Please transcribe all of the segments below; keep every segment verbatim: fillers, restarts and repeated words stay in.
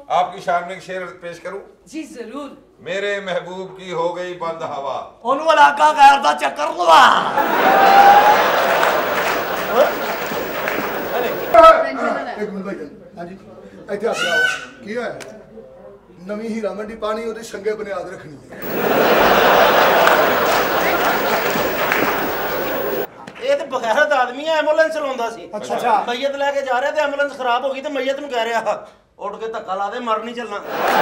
आपकी शान में एक शेर पेश करूं? जी जरूर। मेरे महबूब की हो गई बंद हवा, ओनू इलाका गैर दा चक्कर लवा। एक मिनट भाई हां जी इथे आ जाओ की है नवी हीरा मंडी पानी ओदे संगे बुनियाद रखनी है। ਇਹ ਤੇ ਬਗੈਰਤ ਆਦਮੀ ਐਂਬੂਲੈਂਸ ਚਲਾਉਂਦਾ ਸੀ। ਅੱਛਾ ਮਈਤ ਲੈ ਕੇ ਜਾ ਰਿਹਾ ਤੇ ਐਂਬੂਲੈਂਸ ਖਰਾਬ ਹੋ ਗਈ ਤੇ ਮਈਤ ਨੂੰ ਕਹਿ ਰਿਹਾ ਉੱਠ ਕੇ ਧੱਕਾ ਲਾ ਦੇ ਮਰ ਨਹੀਂ ਚੱਲਣਾ।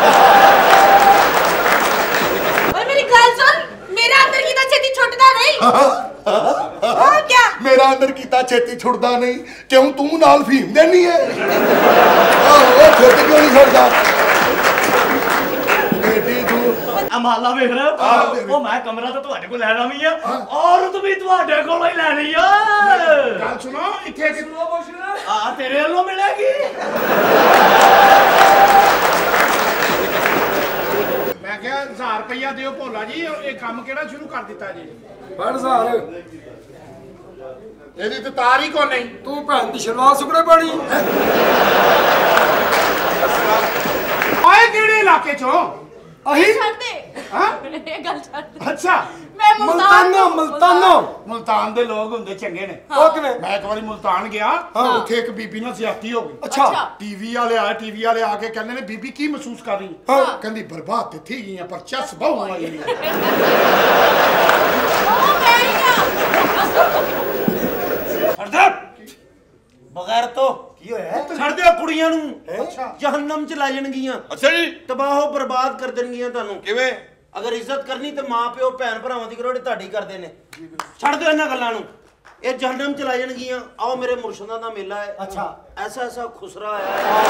ਓਏ ਮੇਰੀ ਗੱਲ ਸੁਣ मेरा अंदर की छेती छुटदा नहीं। और क्या मेरा अंदर कीता छेती छुटदा नहीं क्यों तू नाल फीम देनी है ओ छुट क्यों नहीं छुटदा बेटी तू अमाला वेख रहे ओ मैं कमरा तो ਤੁਹਾਡੇ ਕੋਲ ਲੈਣਾ ਵੀ ਆ ਔਰਤ ਵੀ ਤੁਹਾਡੇ ਕੋਲੋਂ ਹੀ ਲੈਣੀ ਆ। ਗੱਲ ਸੁਣੋ ਇੱਥੇ ਕਿੰਨਾ ਪੁੱਛਣਾ ਆ ਤੇਰੇ ਵੱਲੋਂ ਮਿਲੇਗੀ। मैं क्या हजार रुपया दियो भोला जी ये काम केड़ा शुरू कर दिता जी बड़ हजार ਇਹਦੀ ਤੇ ਤਾਰ ਹੀ ਕੋ ਨਹੀਂ तू भैन दी शलवार सुकड़े पानी ਆਏ ਕਿਹੜੇ ਇਲਾਕੇ ਚੋਂ अही छੱਡ ਦੇ। ਹਾਂ ਇਹ ਗੱਲ ਛੱਡ ਦੇ। ਅੱਛਾ मैं मुल्तानो मुल्तानो ਮੁਲਤਾਨ ਦੇ ਲੋਕ ਹੁੰਦੇ ਚੰਗੇ ਨੇ ਉਹ ਕਿਵੇਂ ਮੈਂ ਇੱਕ ਵਾਰੀ ਮੁਲਤਾਨ ਗਿਆ ਉੱਥੇ ਇੱਕ ਬੀਬੀ ਨਾਲ ਜ਼ਿਆਦਤੀ ਹੋ ਗਈ। अच्छा ਟੀਵੀ ਵਾਲੇ ਆਏ ਟੀਵੀ ਵਾਲੇ ਆ ਕੇ ਕਹਿੰਦੇ ਨੇ ਬੀਬੀ ਕੀ ਮਹਿਸੂਸ ਕਰ ਰਹੀ ਕਹਿੰਦੀ ਬਰਬਾਦ ਤੇ ਥੀ ਗਈਆਂ ਪਰ ਚਸ ਬਹੁ ਆਈ ਉਹ ਮੈਂ ਹੀ ਆ। ਹਰਦਪ ਬਗੈਰ ਤੋਂ ਕੀ ਹੋਇਆ ਛੱਡ ਦਿਓ ਕੁੜੀਆਂ ਨੂੰ ਜਹੰਨਮ ਚ ਲੈ ਜਾਣਗੀਆਂ। अच्छा जी ਤਬਾਹੋ ਬਰਬਾਦ ਕਰ ਦੇਣਗੀਆਂ ਤੁਹਾਨੂੰ। किवें? ਅਗਰ ਇੱਜ਼ਤ ਕਰਨੀ ਤੇ ਮਾਂ ਪਿਓ ਭੈਣ ਭਰਾਵਾਂ ਦੀ ਕਰੋ ਜਿਹੜੇ ਤੁਹਾਡੀ ਕਰਦੇ ਨੇ। ਛੱਡ ਦਿਓ ਇਹਨਾਂ ਗੱਲਾਂ ਨੂੰ ਇਹ ਜਹੰਨਮ ਚ ਲੈ ਜਾਣਗੀਆਂ। ਆਓ ਮੇਰੇ ਮੁਰਸ਼ਿਦਾਂ ਦਾ ਮੇਲਾ ਹੈ। ਅੱਛਾ ਐਸਾ ਐਸਾ ਖੁਸਰਾ ਆਇਆ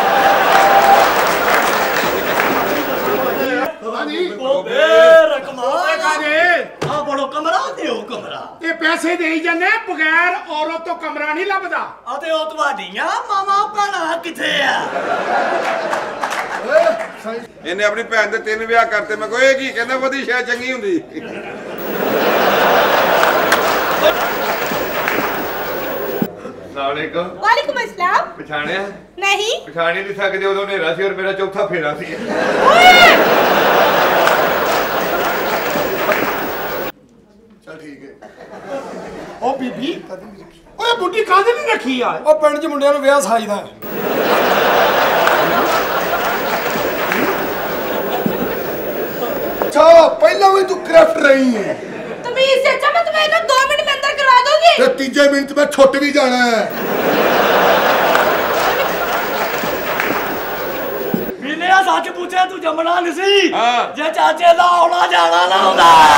ਹਾਂਜੀ ਉਹ ਬੇਰਕਮਾਲ ਕਾਜੇ ਆ ਬੜੋ ਕਮਰਾ ਦਿਓ ਕਮਰਾ ਇਹ ਪੈਸੇ ਦੇਈ ਜਾਂਦੇ ਬਗੈਰ ਔਰਤ ਤੋਂ ਕਮਰਾ ਨਹੀਂ ਲੱਭਦਾ। ਆ ਤੇ ਉਹ ਤੁਹਾਡੀਆਂ ਮਾਵਾਂ ਭੈਣਾਂ ਕਿੱਥੇ ਆ? ਇਹਨੇ ਆਪਣੀ ਭੈਣ ਦੇ ਤਿੰਨ ਵਿਆਹ ਕਰਤੇ। ਮੈਂ ਕੋਈ ਕੀ ਕਹਿੰਦਾ ਉਹਦੀ ਸ਼ਾਇਦ ਚੰਗੀ ਹੁੰਦੀ। अस्सलामुअलैकुम। वालेकुम अस्सलाम। पछाणिया? नहीं पछाण ही नहीं सकते उदों हनेरा सी और मेरा चौथा फेरा सी। चल ठीक है ਉਹ ਬੀਬੀ ਓਏ ਬੁੱਢੀ ਕਾਹਦੇ ਨਹੀਂ ਰੱਖੀ ਆ ਉਹ ਪਿੰਡ 'ਚ ਮੁੰਡਿਆਂ ਨੂੰ ਵਿਆਹ ਸਾਜਦਾ अच्छा पहला भी तू क्राफ्ट रही है तमीज से अच्छा मैं तुम्हें ना दो मिनट में अंदर करवा दूंगी। ते तीजे मिनट में छुट भी जाना है। बिलिया सच पूछे तू जमना नहीं सी हाँ। जे चाचे दा आना जाना ना होंदा